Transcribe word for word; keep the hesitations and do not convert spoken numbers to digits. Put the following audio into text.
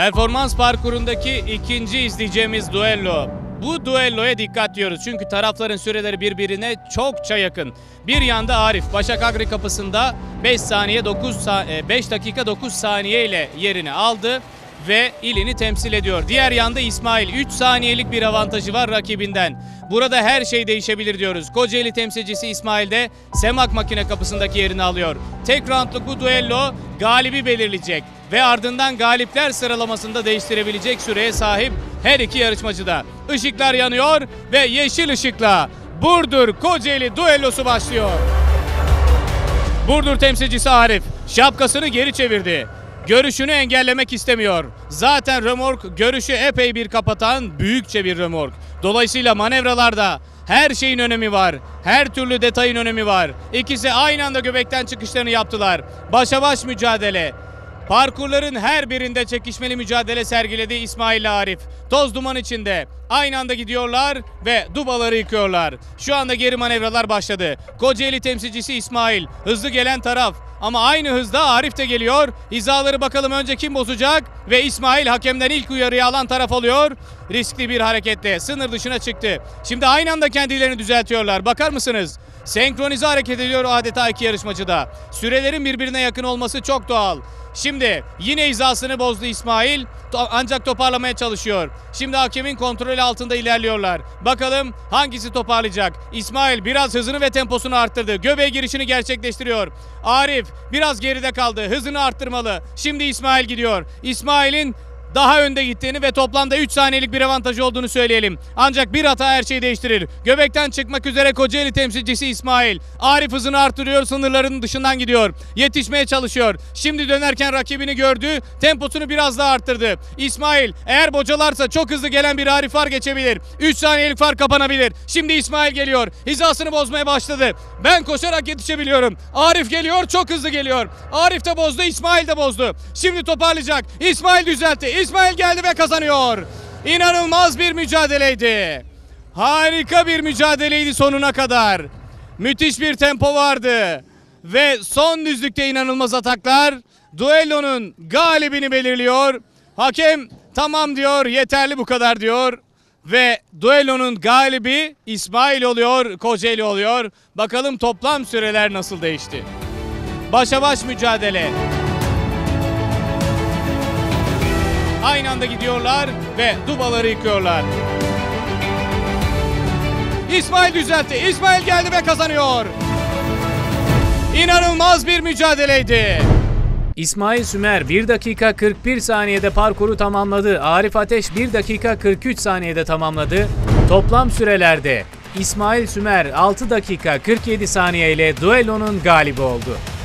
Performans parkurundaki ikinci izleyeceğimiz duello. Bu duelloya dikkat diyoruz çünkü tarafların süreleri birbirine çokça yakın. Bir yanda Arif, Başak Agri kapısında beş saniye dokuz beş dakika dokuz saniye ile yerini aldı ve ilini temsil ediyor. Diğer yanda İsmail, üç saniyelik bir avantajı var rakibinden. Burada her şey değişebilir diyoruz. Kocaeli temsilcisi İsmail de Semak makine kapısındaki yerini alıyor. Tek roundluk bu duello galibi belirleyecek ve ardından galipler sıralamasında değiştirebilecek süreye sahip her iki yarışmacı da. Işıklar yanıyor ve yeşil ışıkla Burdur Kocaeli duellosu başlıyor. Burdur temsilcisi Arif şapkasını geri çevirdi. Görüşünü engellemek istemiyor. Zaten römork görüşü epey bir kapatan büyükçe bir römork. Dolayısıyla manevralarda her şeyin önemi var. Her türlü detayın önemi var. İkisi aynı anda göbekten çıkışlarını yaptılar. Başa baş mücadele. Parkurların her birinde çekişmeli mücadele sergiledi İsmail ile Arif. Toz duman içinde aynı anda gidiyorlar ve dubaları yıkıyorlar. Şu anda geri manevralar başladı. Kocaeli temsilcisi İsmail hızlı gelen taraf ama aynı hızda Arif de geliyor. Hizaları bakalım önce kim bozacak ve İsmail hakemden ilk uyarıyı alan taraf oluyor. Riskli bir hareketle sınır dışına çıktı. Şimdi aynı anda kendilerini düzeltiyorlar. Bakar mısınız? Senkronize hareket ediyor adeta iki yarışmacı da. Sürelerin birbirine yakın olması çok doğal. Şimdi yine hizasını bozdu İsmail ancak toparlamaya çalışıyor. Şimdi hakemin kontrolü altında ilerliyorlar. Bakalım hangisi toparlayacak? İsmail biraz hızını ve temposunu arttırdı. Göbeğe girişini gerçekleştiriyor. Arif biraz geride kaldı. Hızını arttırmalı. Şimdi İsmail gidiyor. İsmail'in daha önde gittiğini ve toplamda üç saniyelik bir avantajı olduğunu söyleyelim. Ancak bir hata her şeyi değiştirir. Göbekten çıkmak üzere Kocaeli temsilcisi İsmail. Arif hızını artırıyor, sınırların dışından gidiyor. Yetişmeye çalışıyor. Şimdi dönerken rakibini gördü. Temposunu biraz daha arttırdı. İsmail eğer bocalarsa çok hızlı gelen bir Arif var geçebilir. üç saniyelik fark kapanabilir. Şimdi İsmail geliyor. Hizasını bozmaya başladı. Ben koşarak yetişebiliyorum. Arif geliyor, çok hızlı geliyor. Arif de bozdu, İsmail de bozdu. Şimdi toparlayacak. İsmail düzeltti. İsmail geldi ve kazanıyor. İnanılmaz bir mücadeleydi. Harika bir mücadeleydi sonuna kadar. Müthiş bir tempo vardı. Ve son düzlükte inanılmaz ataklar. Duellonun galibini belirliyor. Hakem tamam diyor, yeterli bu kadar diyor. Ve duellonun galibi İsmail oluyor, Kocaeli oluyor. Bakalım toplam süreler nasıl değişti. Başa baş mücadele. Aynı anda gidiyorlar ve dubaları yıkıyorlar. İsmail düzeltti. İsmail geldi ve kazanıyor. İnanılmaz bir mücadeleydi. İsmail Sümer bir dakika kırk bir saniyede parkuru tamamladı. Arif Ateş bir dakika kırk üç saniyede tamamladı. Toplam sürelerde İsmail Sümer altı dakika kırk yedi saniye ile duellonun galibi oldu.